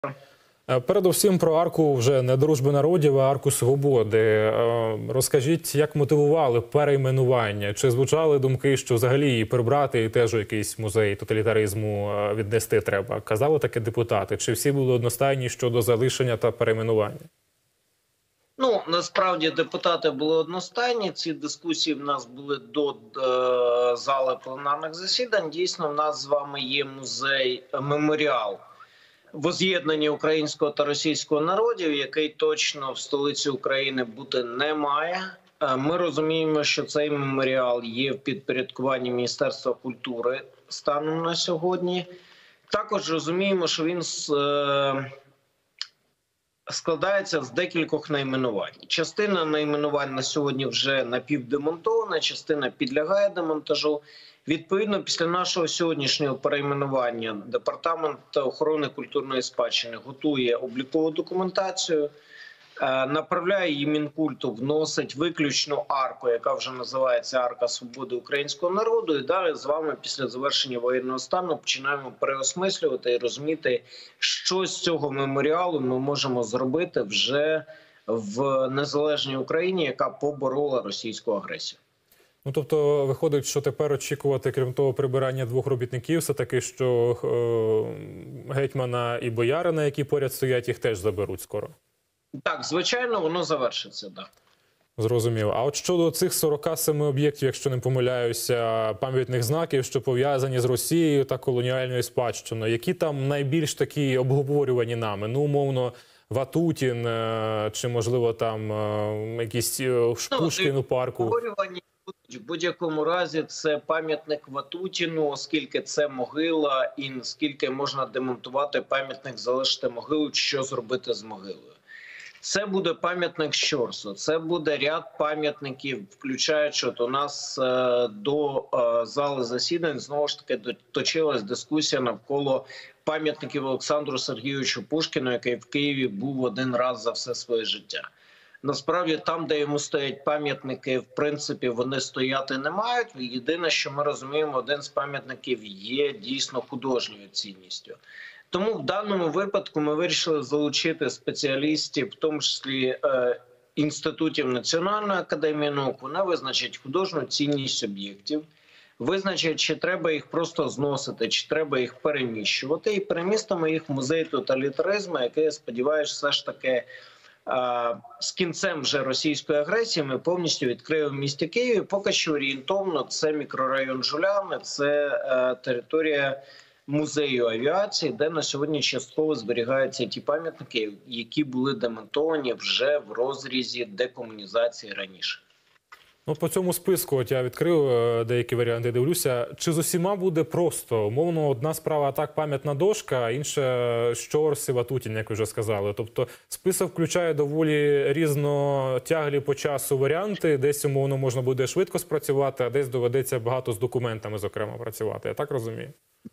Передусім про арку вже не Дружби народів, а арку Свободи. Розкажіть, як мотивували перейменування? Чи звучали думки, що взагалі її прибрати і теж у якийсь музей тоталітаризму віднести треба? Казали таке депутати? Чи всі були одностайні щодо залишення та перейменування? Ну, насправді депутати були одностайні. Ці дискусії в нас були до зали пленарних засідань. Дійсно, в нас з вами є меморіал воз'єднання українського та російського народів, який точно в столиці України бути не має. Ми розуміємо, що цей меморіал є в підпорядкуванні Міністерства культури станом на сьогодні. Також розуміємо, що він складається з декількох найменувань. Частина найменувань на сьогодні вже напівдемонтована, частина підлягає демонтажу. Відповідно, після нашого сьогоднішнього перейменування Департамент охорони культурної спадщини готує облікову документацію, направляє її Мінкульту, вносить виключну арку, яка вже називається Арка Свободи українського народу. І далі з вами після завершення воєнного стану починаємо переосмислювати і розуміти, що з цього меморіалу ми можемо зробити вже в незалежній Україні, яка поборола російську агресію. Ну, тобто, виходить, що тепер очікувати, крім того, прибирання двох робітників, все-таки, що гетьмана і боярина, які поряд стоять, їх теж заберуть скоро? Так, звичайно, воно завершиться, так. Зрозуміло. А от щодо цих 47 об'єктів, якщо не помиляюся, пам'ятних знаків, що пов'язані з Росією та колоніальною спадщиною, які там найбільш такі обговорювані нами? Ну, умовно, Ватутін, чи, можливо, там якісь Пушкін у парку? Обговорювані в будь-якому разі це пам'ятник Ватутіну, оскільки це могила, і наскільки можна демонтувати пам'ятник, залишити могилу, що зробити з могилою. Це буде пам'ятник Щорсу, це буде ряд пам'ятників, включаючи от у нас до зали засідань, знову ж таки, точилась дискусія навколо пам'ятників Олександру Сергійовичу Пушкіну, який в Києві був один раз за все своє життя. Насправді, там, де йому стоять пам'ятники, в принципі, вони стояти не мають. Єдине, що ми розуміємо, один з пам'ятників є дійсно художньою цінністю. Тому в даному випадку ми вирішили залучити спеціалістів, в тому числі інститутів Національної академії наук. Вони визначать художню цінність об'єктів, визначать, чи треба їх просто зносити, чи треба їх переміщувати. І перемістимо їх в музей тоталітаризму, який, я сподіваюся, все ж таки з кінцем вже російської агресії ми повністю відкриємо в місті Києві. Поки що орієнтовно це мікрорайон Жуляни, це територія музею авіації, де на сьогодні частково зберігаються ті пам'ятники, які були демонтовані вже в розрізі декомунізації раніше. Ну, по цьому списку, от я відкрив деякі варіанти, дивлюся, чи з усіма буде просто? Умовно, одна справа так пам'ятна дошка, а інша Щорс і Ватутін, як ви вже сказали. Тобто список включає доволі різнотяглі по часу варіанти, десь, умовно, можна буде швидко спрацювати, а десь доведеться багато з документами, зокрема, працювати. Я так розумію?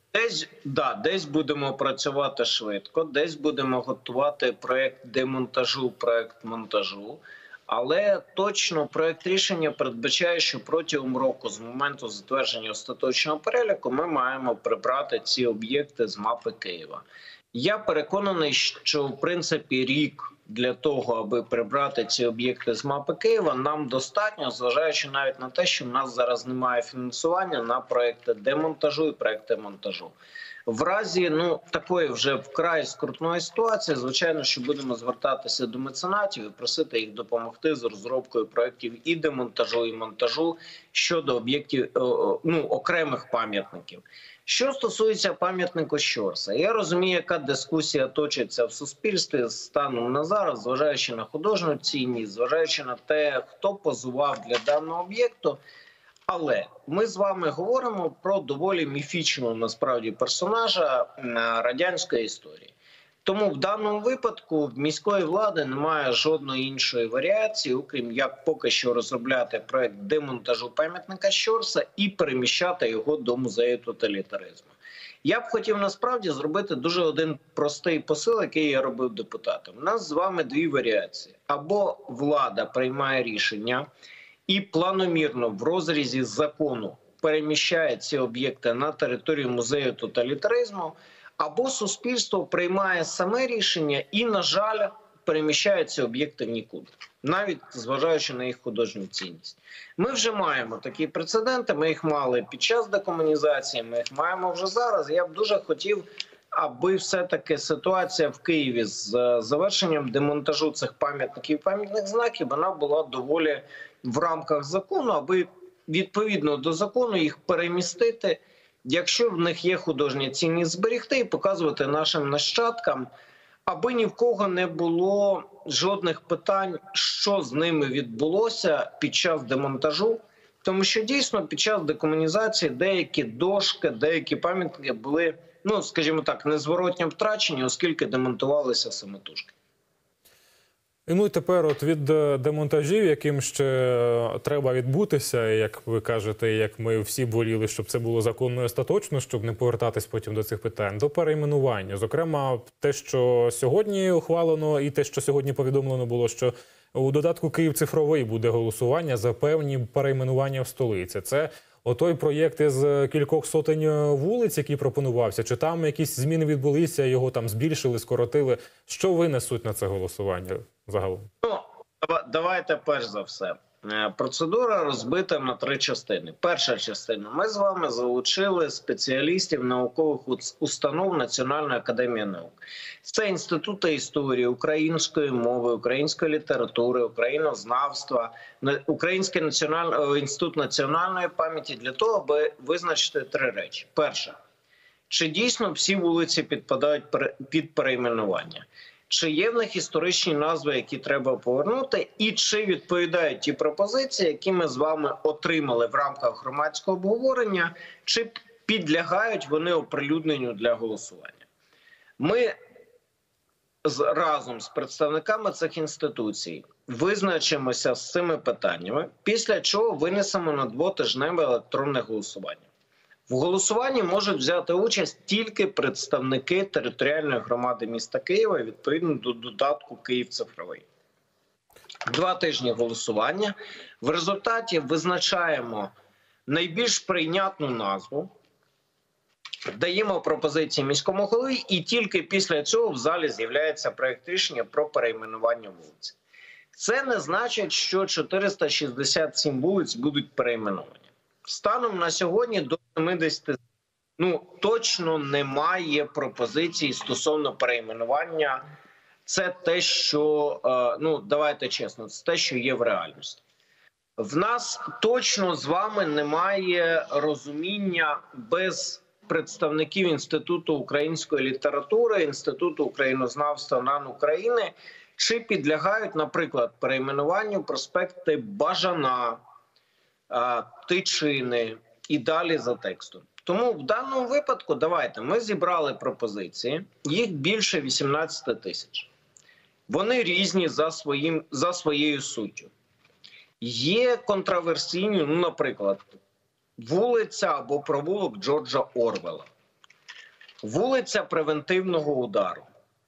Десь будемо працювати швидко, десь будемо готувати проєкт демонтажу, проєкт монтажу. Але точно проєкт рішення передбачає, що протягом року, з моменту затвердження остаточного переліку, ми маємо прибрати ці об'єкти з мапи Києва. Я переконаний, що, в принципі, рік для того, аби прибрати ці об'єкти з мапи Києва, нам достатньо, зважаючи навіть на те, що в нас зараз немає фінансування на проєкти демонтажу і проєкти монтажу. В разі такої вже вкрай скрутної ситуації, звичайно, що будемо звертатися до меценатів і просити їх допомогти з розробкою проєктів і демонтажу, і монтажу щодо об'єктів, окремих пам'ятників. Що стосується пам'ятнику Щорса, я розумію, яка дискусія точиться в суспільстві станом на зараз, зважаючи на художню цінність, зважаючи на те, хто позував для даного об'єкту. Але ми з вами говоримо про доволі міфічного, насправді, персонажа радянської історії. Тому в даному випадку в міської влади немає жодної іншої варіації, окрім як поки що розробляти проєкт демонтажу пам'ятника Щорса і переміщати його до музею тоталітаризму. Я б хотів насправді зробити дуже один простий посил, який я робив депутатам. У нас з вами дві варіації. Або влада приймає рішення і планомірно в розрізі закону переміщає ці об'єкти на територію музею тоталітаризму, або суспільство приймає саме рішення і, на жаль, переміщає ці об'єкти в нікуди, навіть зважаючи на їх художню цінність. Ми вже маємо такі прецеденти, ми їх мали під час декомунізації, ми їх маємо вже зараз. Я б дуже хотів, аби все-таки ситуація в Києві з завершенням демонтажу цих пам'ятників і пам'ятних знаків, вона була доволі в рамках закону, аби відповідно до закону їх перемістити, якщо в них є художня цінність, зберігти і показувати нашим нащадкам, аби ні в кого не було жодних питань, що з ними відбулося під час демонтажу. Тому що дійсно під час декомунізації деякі дошки, деякі пам'ятники були, ну, скажімо так, незворотньо втрачені, оскільки демонтувалися самотужки. Ну і тепер от від демонтажів, яким ще треба відбутися, як ви кажете, як ми всі б воліли, щоб це було законно і остаточно, щоб не повертатись потім до цих питань, до перейменування. Зокрема, те, що сьогодні ухвалено і те, що сьогодні повідомлено було, що у додатку «Київ цифровий» буде голосування за певні перейменування в столиці. Це отой проєкт із кількох сотень вулиць, який пропонувався, чи там якісь зміни відбулися, його там збільшили, скоротили? Що винесуть на це голосування загалом? Ну, давайте перш за все. Процедура розбита на 3 частини. Перша частина. Ми з вами залучили спеціалістів наукових установ Національної академії наук. Це інститути історії, української мови, української літератури, українознавства, Український інститут національної пам'яті для того, аби визначити 3 речі. Перше. Чи дійсно всі вулиці підпадають під перейменування? Чи є в них історичні назви, які треба повернути, і чи відповідають ті пропозиції, які ми з вами отримали в рамках громадського обговорення, чи підлягають вони оприлюдненню для голосування? Ми разом з представниками цих інституцій визначимося з цими питаннями, після чого винесемо на 2-тижневе електронне голосування. В голосуванні можуть взяти участь тільки представники територіальної громади міста Києва відповідно до додатку «Київ цифровий». 2 тижні голосування. В результаті визначаємо найбільш прийнятну назву, даємо пропозиції міському голові, і тільки після цього в залі з'являється проєкт рішення про перейменування вулиць. Це не значить, що 467 вулиць будуть перейменовані. Станом на сьогодні до 70 точно немає пропозицій стосовно перейменування. Це те, що, давайте чесно, це те, що є в реальності. В нас точно з вами немає розуміння без представників Інституту української літератури, Інституту українознавства НАН України, чи підлягають, наприклад, перейменуванню проспекти Бажана, Тичини і далі за текстом. Тому в даному випадку, давайте, ми зібрали пропозиції, їх більше 18 тисяч. Вони різні за своєю суттю. Є контраверсійні, наприклад, вулиця або провулок Джорджа Орвелла, вулиця превентивного удару.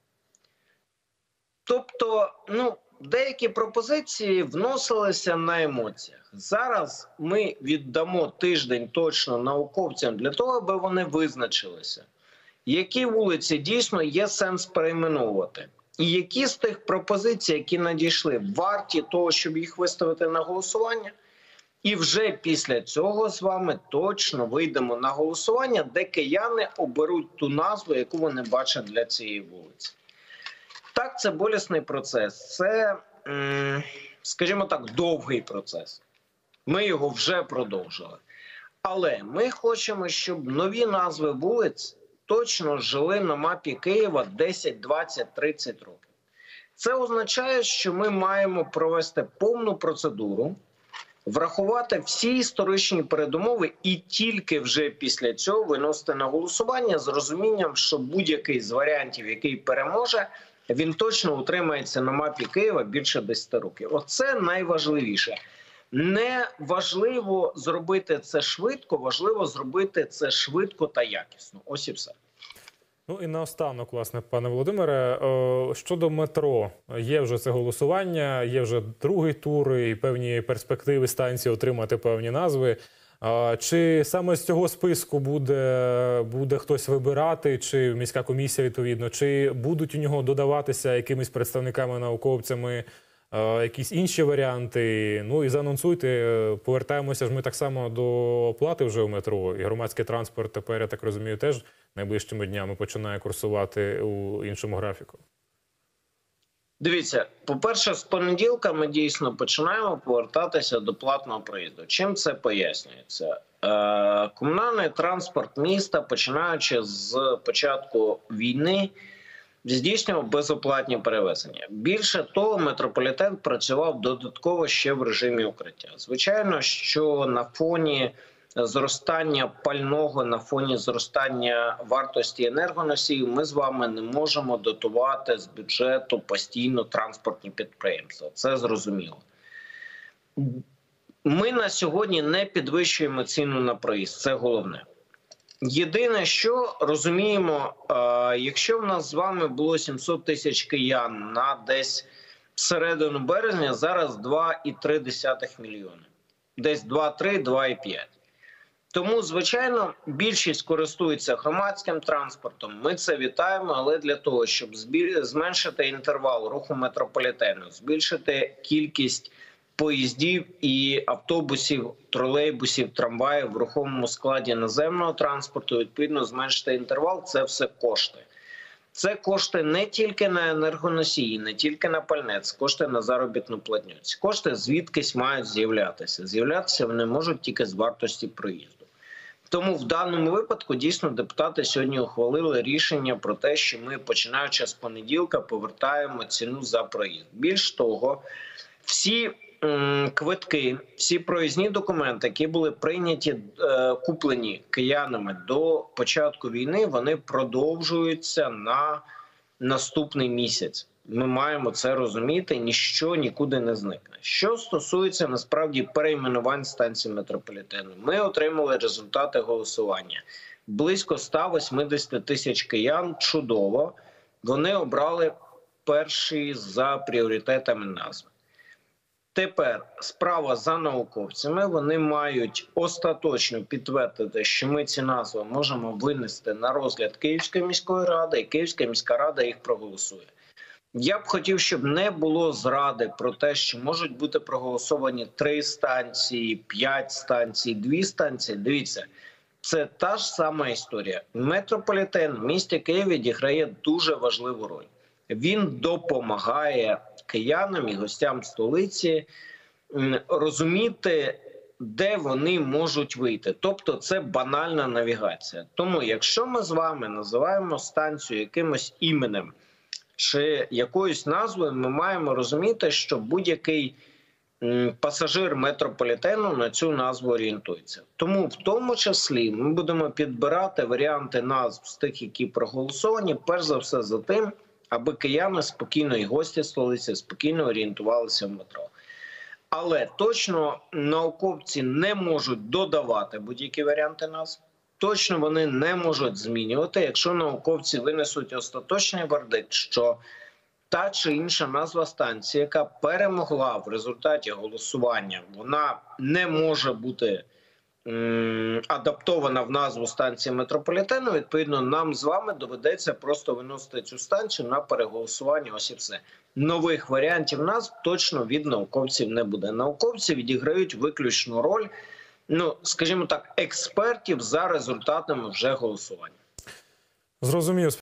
Тобто, деякі пропозиції вносилися на емоціях. Зараз ми віддамо тиждень точно науковцям для того, аби вони визначилися, які вулиці дійсно є сенс перейменовувати. І які з тих пропозицій, які надійшли, варті того, щоб їх виставити на голосування. І вже після цього з вами точно вийдемо на голосування, де кияни оберуть ту назву, яку вони бачать для цієї вулиці. Так, це болісний процес, це, скажімо так, довгий процес. Ми його вже продовжили. Але ми хочемо, щоб нові назви вулиць точно жили на мапі Києва 10, 20, 30 років. Це означає, що ми маємо провести повну процедуру, врахувати всі історичні передумови і тільки вже після цього виносити на голосування з розумінням, що будь-який з варіантів, який переможе, він точно утримається на мапі Києва більше 10 років. Оце найважливіше. Не важливо зробити це швидко, важливо зробити це швидко та якісно. Ось і все. Ну і наостанок, власне, пане Володимире, щодо метро. Є вже це голосування, є вже другий тур і певні перспективи станції отримати певні назви. Чи саме з цього списку буде хтось вибирати, чи міська комісія відповідно, чи будуть у нього додаватися якимись представниками, науковцями якісь інші варіанти? Ну і заанонсуйте, повертаємося ж ми так само до оплати вже в метро, і громадський транспорт тепер, я так розумію, теж найближчими днями починає курсувати у іншому графіку. Дивіться, по-перше, з понеділка ми дійсно починаємо повертатися до платного проїзду. Чим це пояснюється? Комунальний транспорт міста, починаючи з початку війни, здійснював безоплатні перевезення. Більше того, метрополітен працював додатково ще в режимі укриття. Звичайно, що на фоні зростання пального, на фоні зростання вартості енергоносіїв ми з вами не можемо дотувати з бюджету постійно транспортні підприємства. Це зрозуміло. Ми на сьогодні не підвищуємо ціну на проїзд. Це головне. Єдине, що розуміємо, якщо в нас з вами було 700 тисяч киян на десь середину березня, зараз 2,3 мільйони. Десь 2,3, 2,5. Тому, звичайно, більшість користується громадським транспортом. Ми це вітаємо, але для того, щоб зменшити інтервал руху метрополітену, збільшити кількість поїздів і автобусів, тролейбусів, трамваїв в рухомому складі наземного транспорту, відповідно, зменшити інтервал – це все кошти. Це кошти не тільки на енергоносії, не тільки на пальне, це кошти на заробітну платню. Ці кошти звідкись мають з'являтися. З'являтися вони можуть тільки з вартості проїзду. Тому в даному випадку дійсно депутати сьогодні ухвалили рішення про те, що ми, починаючи з понеділка, повертаємо ціну за проїзд. Більш того, всі квитки, всі проїзні документи, які були прийняті, куплені киянами до початку війни, вони продовжуються на наступний місяць. Ми маємо це розуміти, ніщо нікуди не зникне. Що стосується, насправді, перейменувань станцій метрополітену, ми отримали результати голосування. Близько 180 тисяч киян, чудово, вони обрали перші за пріоритетами назви. Тепер справа за науковцями, вони мають остаточно підтвердити, що ми ці назви можемо винести на розгляд Київської міської ради, і Київська міська рада їх проголосує. Я б хотів, щоб не було зради про те, що можуть бути проголосовані 3 станції, 5 станцій, 2 станції. Дивіться, це та ж сама історія. Метрополітен в місті Києві відіграє дуже важливу роль. Він допомагає киянам і гостям столиці розуміти, де вони можуть вийти. Тобто це банальна навігація. Тому якщо ми з вами називаємо станцію якимось іменем чи якоюсь назвою, ми маємо розуміти, що будь-який пасажир метрополітену на цю назву орієнтується. Тому в тому числі ми будемо підбирати варіанти назв з тих, які проголосовані, перш за все за тим, аби кияни спокійно і гості столиці спокійно орієнтувалися в метро. Але точно науковці не можуть додавати будь-які варіанти назв. Точно вони не можуть змінювати, якщо науковці винесуть остаточний вердикт, що та чи інша назва станції, яка перемогла в результаті голосування, вона не може бути адаптована в назву станції метрополітену, відповідно, нам з вами доведеться просто виносити цю станцію на переголосування, ось і все. Нових варіантів назв точно від науковців не буде. Науковці відіграють виключну роль, скажімо так, експертів за результатами вже голосування. Зрозумів.